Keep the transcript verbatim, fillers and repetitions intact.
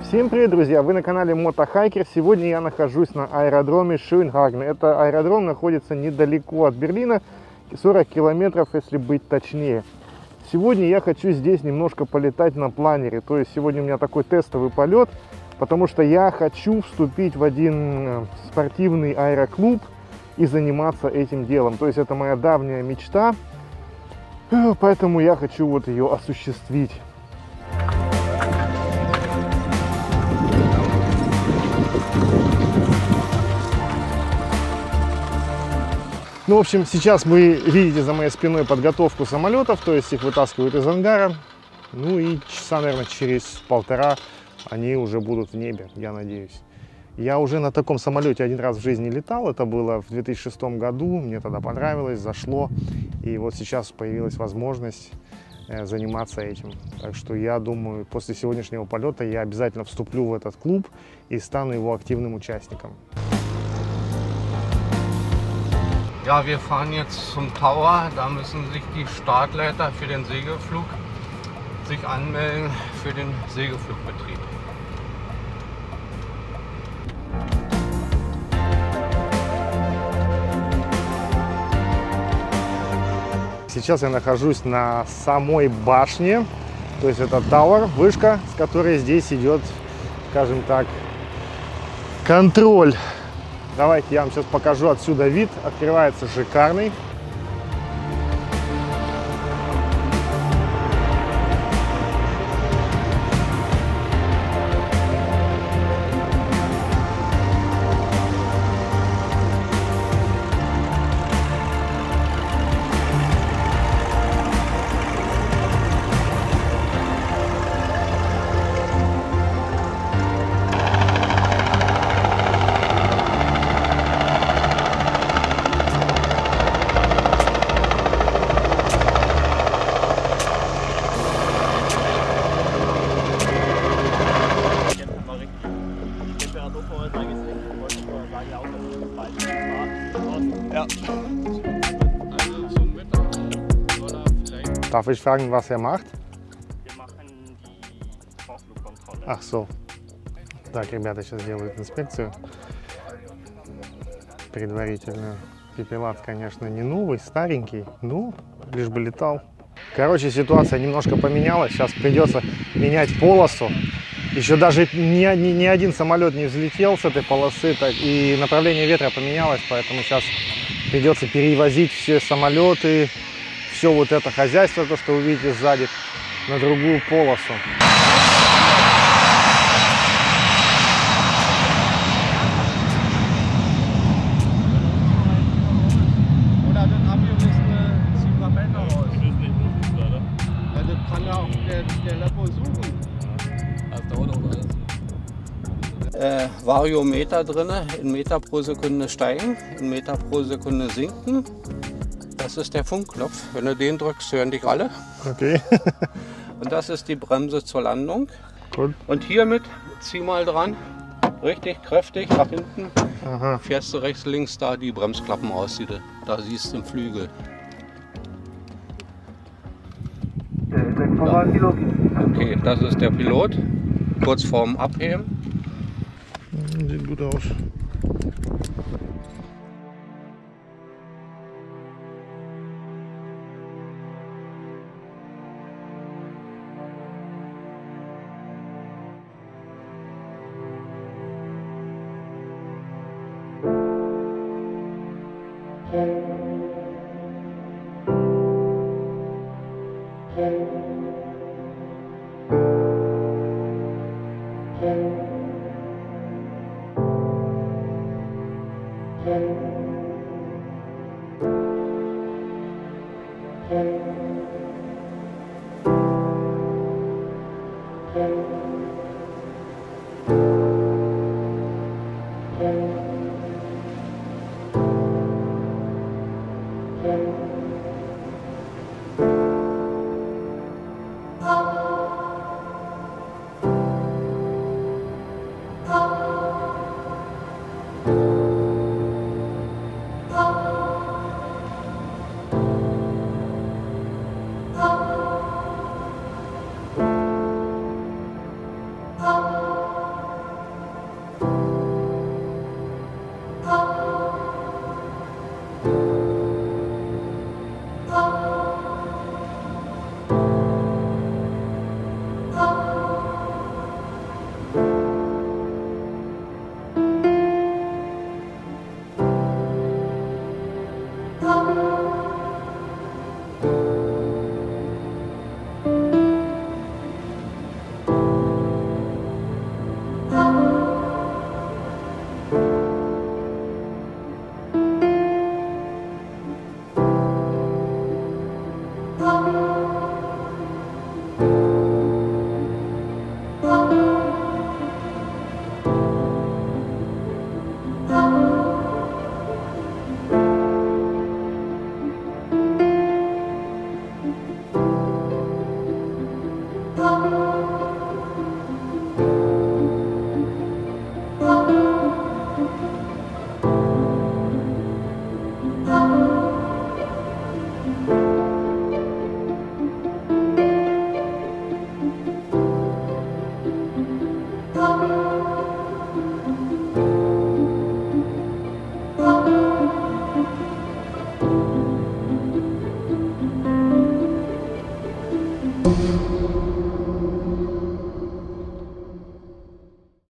Всем привет, друзья! Вы на канале Мотохайкер. Сегодня я нахожусь на аэродроме Шönhagen. Это аэродром находится недалеко от Берлина, сорок километров, если быть точнее. Сегодня я хочу здесь немножко полетать на планере. То есть сегодня у меня такой тестовый полет, потому что я хочу вступить в один спортивный аэроклуб и заниматься этим делом. То есть это моя давняя мечта, поэтому я хочу вот ее осуществить. Ну, в общем, сейчас вы видите за моей спиной подготовку самолетов, то есть их вытаскивают из ангара. Ну и часа, наверное, через полтора они уже будут в небе, я надеюсь. Я уже на таком самолете один раз в жизни летал, это было в две тысячи шестом году, мне тогда понравилось, зашло. И вот сейчас появилась возможность заниматься этим. Так что я думаю, после сегодняшнего полета я обязательно вступлю в этот клуб и стану его активным участником. Ja, wir fahren jetzt zum Tower, da müssen sich die Startleiter für den Segelflug sich anmelden für den Segelflugbetrieb. Сейчас я нахожусь на самой башне, то есть это Tower, вышка, с которой здесь идет, скажем так, контроль. Давайте я вам сейчас покажу отсюда вид. Открывается шикарный. Darf ich fragen, was er macht? Wir machen die Vorflugkontrolle. Ach so. Так, ребята сейчас делают инспекцию предварительно. Пепелац, конечно, не новый, старенький, но лишь бы летал. Короче, ситуация немножко поменялась. Сейчас придется менять полосу. Еще даже ни, ни, ни один самолет не взлетел с этой полосы, так, и направление ветра поменялось, поэтому сейчас придется перевозить все самолеты, все вот это хозяйство, то, что вы видите сзади, на другую полосу. Äh, Variometer drin, in Meter pro Sekunde steigen, in Meter pro Sekunde sinken. Das ist der Funkknopf. Wenn du den drückst, hören dich alle. Okay. Und das ist die Bremse zur Landung. Gut. Und hiermit zieh mal dran, richtig kräftig nach hinten. Aha. Fährst du rechts, links da die Bremsklappen aus, die du da siehst im Flügel. Ja. Okay, das ist der Pilot. Kurz vorm Abheben. Sieht gut aus. Пока.